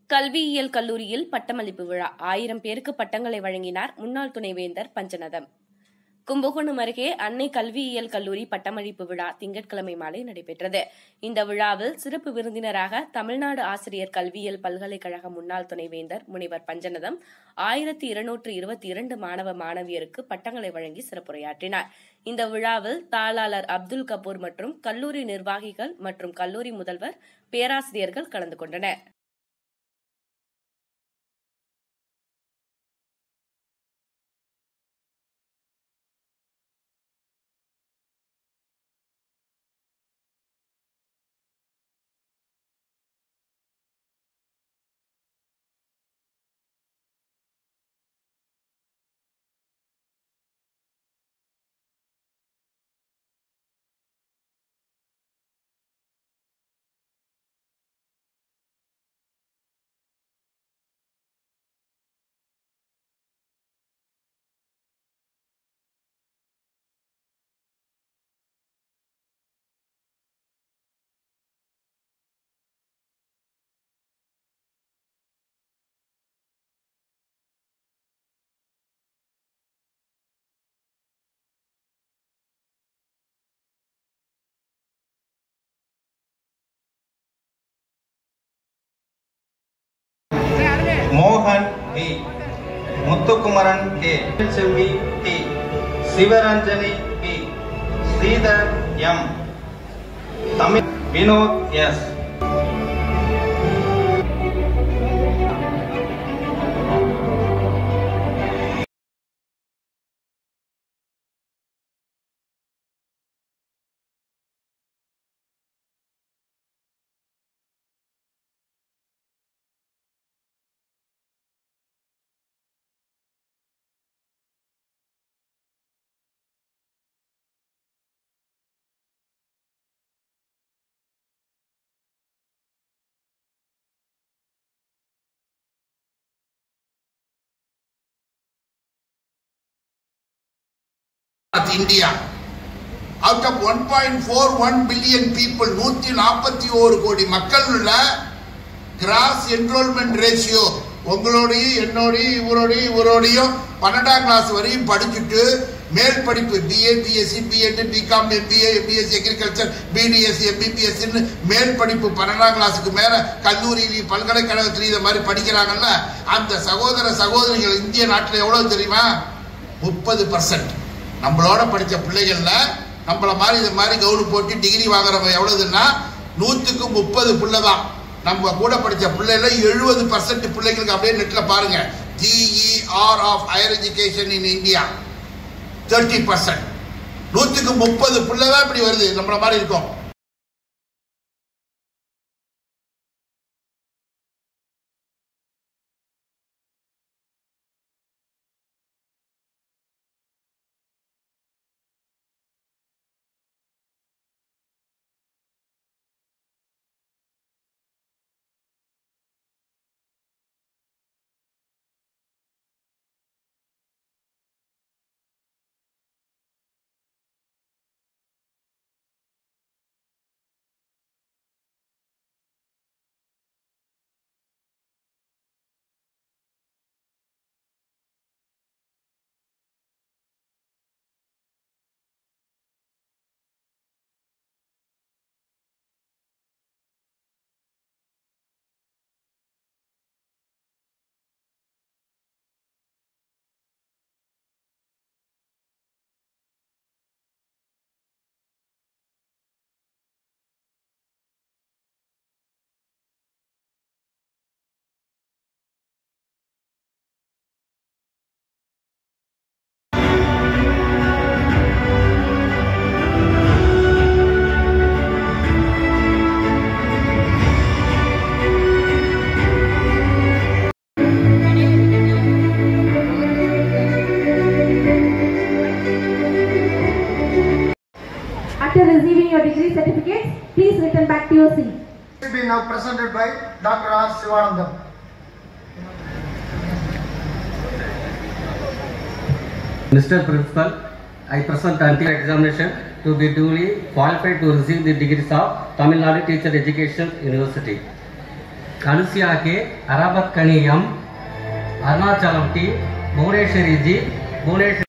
கல்வியியல் கல்லூரியில் பட்டமளிப்பு விழா 1000 பேருக்கு பட்டங்களை வழங்கினார் முன்னாள் துணைவேந்தர் பஞ்சநதம். கும்பகோணம் அருகே அன்னை கல்வியியல் கல்லூரி பட்டமளிப்பு விழா திங்கட்கிழமை மாலை நடைபெற்றது. இந்த விழாவில் சிறப்பு விருந்தினராக தமிழ்நாடு ஆசிரியர் கல்வியியல் பல்கலைக்கழக முன்னாள் துணைவேந்தர் முனைவர் பஞ்சநதம் 1222 மாணவ மாணவியருக்கு பட்டங்களை வழங்கி சிறப்புரையாற்றினார். இந்த விழாவில் தாளாளர் அப்துல் கபூர் மற்றும் கல்லூரி நிர்வாகிகள் மற்றும் கல்லூரி முதல்வர், பேராசிரியர்கள் கலந்து கொண்டனர். மோகன் T, Muthukumaran K, Selvi T, Sivaranjani P, Sridhar M, Tamil Vinoth S. India, out of 1.41 billion people, 141 கோடி மக்கள் உள்ள கிராஸ் என்ரோல்மெண்ட் ரேஷியோ உங்களோடையும் என்னோடையும் இவரோடையும் 12ஆம் கிளாஸ் வரையும் படிச்சுட்டு மேல் படிப்பு BA, BSc, B.Ed, B.Com, MBA, MBSc agriculture, BDSc, MBBS மேல் படிப்பு 12ஆம் கிளாஸுக்கு மேல கல்லூரியிலையும் பல்கலைக்கழகத்திலையும் இதை மாதிரி படிக்கிறாங்கல்ல, அந்த சகோதரிகள் இந்திய நாட்டில் எவ்வளவு தெரியுமா? 30%. நம்மளோட படித்த பிள்ளைகள்ல நம்மள மாதிரி இது மாதிரி கவுன் போட்டு டிகிரி வாங்குறவங்க எவ்வளவுன்னா 100க்கு 30 பிள்ளை தான். நம்ம கூட படித்த பிள்ளைல 70% பிள்ளைகளுக்கு அப்படியே நெட்ல பாருங்க. GER of higher education in India 30%. 100க்கு 30 பிள்ளை தான் இப்படி வருது. நம்மள மாதிரி இருக்கும். After receiving your degree certificates, please return back to your seat. It will be now presented by Dr. R. Sivanandam. Mr. Principal, I present until examination to be duly qualified to receive the degrees of Tamil Nadu Teacher Education University. Anusia K, Arabat Kani M, Arnachalam T, Bhuvaneshwari G, Bhuvaneshwari